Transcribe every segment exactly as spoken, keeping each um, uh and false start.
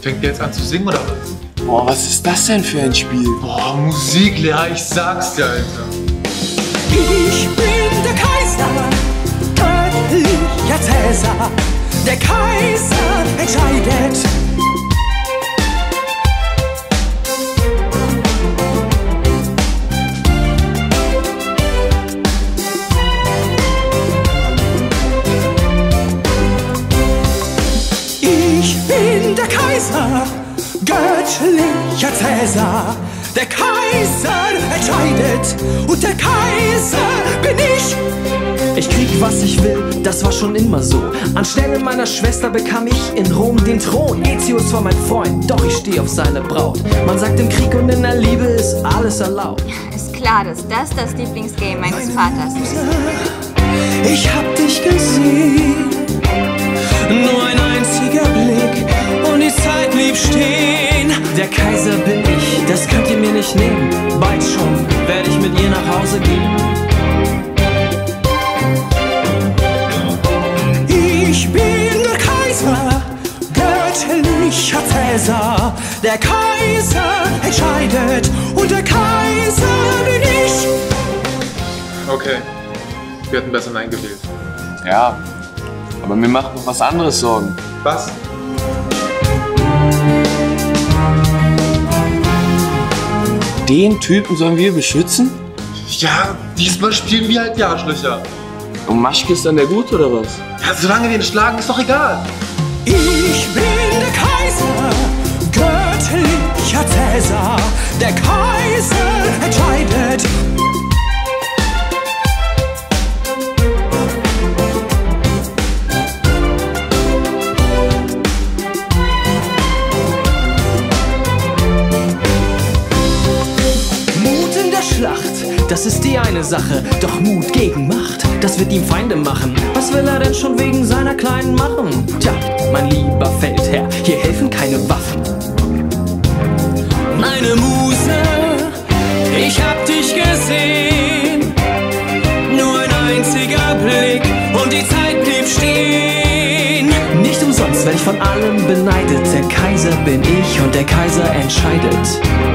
Fängt ihr jetzt an zu singen oder was? Boah, was ist das denn für ein Spiel? Boah, Musiklehrer, ich sag's dir, Alter. Ich bin der Kaiser, göttlicher Cäsar. Der Kaiser entscheidet. Ich bin der Kaiser, göttlicher Cäsar. Der Kaiser entscheidet und der Kaiser bin ich. Ich krieg, was ich will, das war schon immer so. Anstelle meiner Schwester bekam ich in Rom den Thron. Ezio ist zwar mein Freund, doch ich stehe auf seine Braut. Man sagt, im Krieg und in der Liebe ist alles erlaubt. Ist klar, dass das das Lieblingsgame meines Vaters ist. Ich hab dich gesehen, nur ein einziger Blick und die Zeit blieb stehen. Der Kaiser bin ich, das könnt ihr mir nicht nehmen. Bald schon werde ich mit ihr nach Hause gehen. Ich bin der Kaiser, göttlicher Cäsar. Der Kaiser entscheidet und der Kaiser bin ich. Okay, wir hätten besser Nein gewählt. Ja, aber mir macht noch was anderes Sorgen. Was? Den Typen sollen wir beschützen? Ja, diesmal spielen wir halt die Arschlöcher. Und Maschke ist dann der Gute oder was? Ja, solange wir ihn schlagen, ist doch egal. Ich bin der Kaiser, göttlicher Cäsar. Der Kaiser entscheidet. Mut in der Schlacht, das ist die eine Sache. Doch Mut gegen Macht, das wird ihm Feinde machen. Was will er denn schon wegen seiner Kleinen machen? Tja, mein lieber Feldherr, hier helfen keine Waffen. Meine Muse, ich hab dich gesehen. Nur ein einziger Blick und die Zeit blieb stehen. Nicht umsonst werde ich von allem beneidet. Der Kaiser bin ich und der Kaiser entscheidet.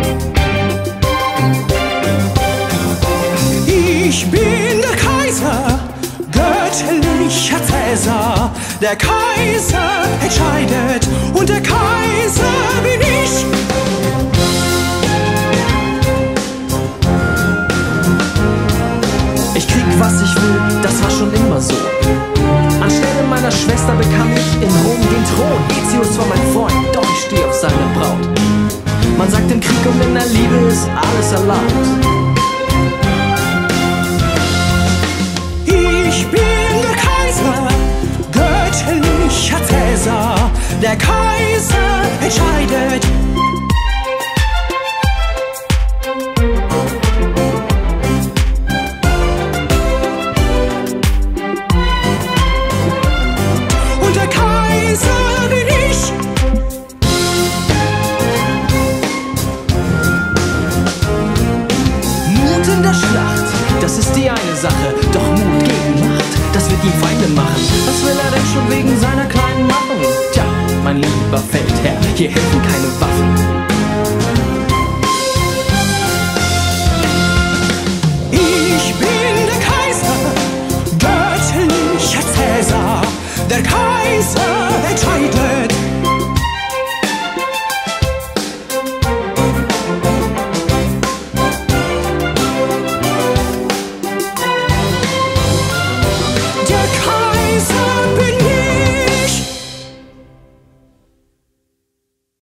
Ich bin der Kaiser, göttlicher Cäsar. Der Kaiser entscheidet und der Kaiser bin ich. Ich krieg, was ich will, das war schon immer so. Anstelle meiner Schwester bekam ich in Rom den Thron. Ezio ist zwar mein Freund, doch ich stehe auf seine Braut. Man sagt, im Krieg und in der Liebe ist alles erlaubt. Ich bin der Kaiser, göttlicher Cäsar. Der Kaiser entscheidet. Und der Kaiser bin ich. Mut in der Schlacht, das ist die eine Sache. Doch Mut gegen Macht, das wird ihm Feinde machen. Was will er denn schon wegen seiner Kleinen machen? Tja, mein lieber Feldherr, hier helfen keine Waffen.